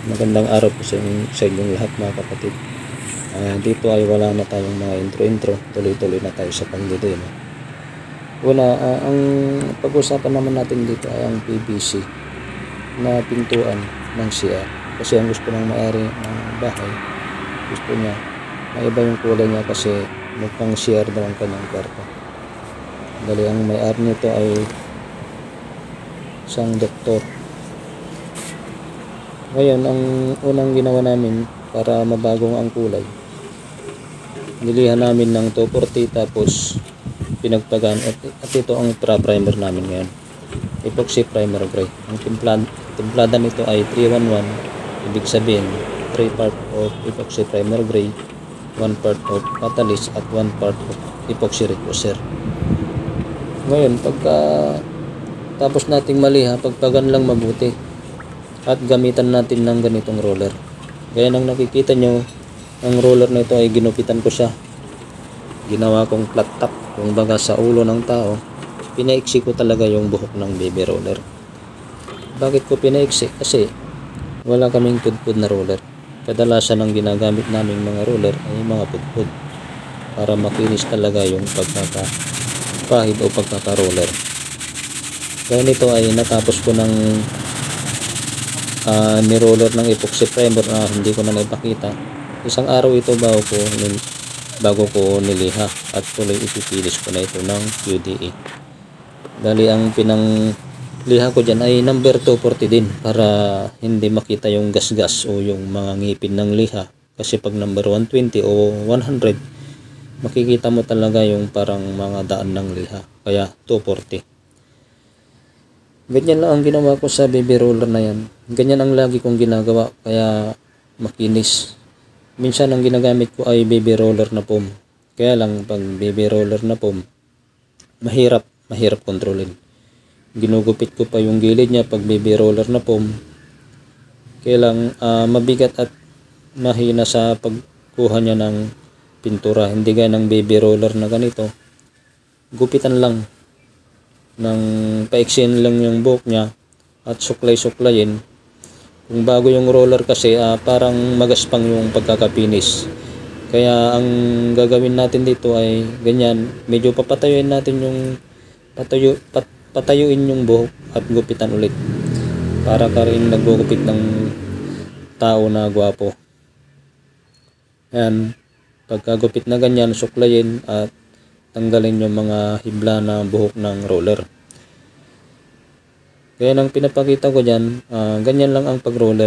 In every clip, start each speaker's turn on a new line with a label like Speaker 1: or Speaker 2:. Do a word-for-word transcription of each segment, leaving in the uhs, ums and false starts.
Speaker 1: Magandang araw po sa inyong, sa inyong lahat mga kapatid. Uh, dito ay wala na tayong mga intro-intro. Tuloy-tuloy na tayo sa pagdidemo. Una, uh, ang pag-usapan naman natin dito ay ang P V C na pintuan ng C R. Kasi ang gusto ng may-ari ng bahay, gusto niya maiba yung kulay niya kasi mukhang C R daw ang kanyang kwarto. Dali ang may-ari nito ay isang doktor. Ngayon, ang unang ginawa namin para mabagong ang kulay, nilihan namin ng two forty tapos pinagpagan at, at ito ang pra-primer namin ngayon, epoxy primer gray. Ang timplad, timplada nito ay three one one, ibig sabihin three part of epoxy primer gray, one part of catalyst at one part of epoxy reducer. Ngayon, pagka tapos nating maliha, pagpagan lang mabuti at gamitan natin ng ganitong roller. Gaya ng nakikita nyo, ang roller na ito ay ginupitan ko siya. Ginawa kong flat top, kung baga sa ulo ng tao. Pinaiksi ko talaga yung buhok ng baby roller. Bakit ko pinaiksi? Kasi wala kaming pudpud na roller. Kadalasan ang ginagamit naming mga roller ay mga pudpud para makinis talaga yung pagkakapahid o pagkaka-roller. Kaya nito ay natapos ko ng Uh, ni-roller ng epoxy primer na uh, hindi ko na naipakita. Isang araw ito bago ko, bago ko niliha at tuloy ipipilis ko na ito ng Q D E. Dali ang pinangliha ko dyan ay number two forty din para hindi makita yung gas-gas o yung mga ngipin ng liha. Kasi pag number one twenty o one hundred, makikita mo talaga yung parang mga daan ng liha. Kaya two forty. Ganyan lang ang ginawa ko sa baby roller na yan. Ganyan ang lagi kong ginagawa, kaya makinis. Minsan ang ginagamit ko ay baby roller na foam. Kaya lang pag baby roller na foam, mahirap, mahirap kontrolin. Ginugupit ko pa yung gilid niya pag baby roller na foam. Kaya lang uh, mabigat at mahina sa pagkuha niya ng pintura. Hindi gaya ng baby roller na ganito. Gupitan lang. Nang paiksin lang yung buhok niya at suklay-suklayin. Kung bago yung roller kasi uh, parang magaspang yung pagkakapinis. Kaya ang gagawin natin dito ay ganyan, medyo papatayuin natin yung patayo, pat, patayuin yung buhok at gupitan ulit para ka rin naggugupit ng tao na gwapo. Ayan, pagkagupit na ganyan, suklayin at tanggalin yung mga hibla na buhok ng roller. Kaya nang pinapakita ko dyan, uh, ganyan lang ang pag-roller.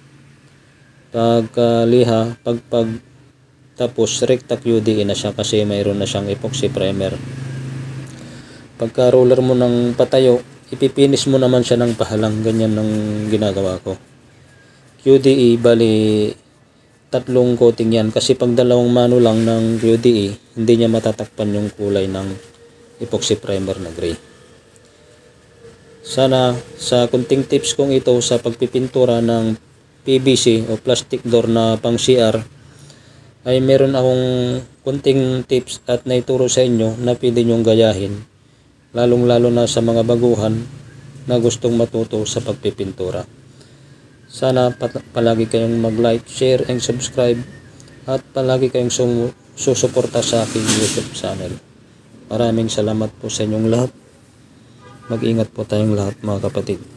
Speaker 1: Pagkaliha, pagpag tapos recta Q D E na siya kasi mayroon na siyang epoxy primer. Pagka-roller mo ng patayo, ipipinis mo naman siya ng pahalang. Ganyan ang ginagawa ko. Q D E, bali tatlong coating yan kasi pag dalawang mano lang ng Q D E, hindi niya matatakpan yung kulay ng epoxy primer na gray. Sana sa kunting tips kong ito sa pagpipintura ng P V C o plastic door na pang C R ay meron akong kunting tips at naituro sa inyo na pwede nyong gayahin, lalong lalo na sa mga baguhan na gustong matuto sa pagpipintura. Sana palagi kayong mag-like, share, and subscribe at palagi kayong susuporta sa aking YouTube channel. Maraming salamat po sa inyong lahat. Mag-ingat po tayong lahat mga kapatid.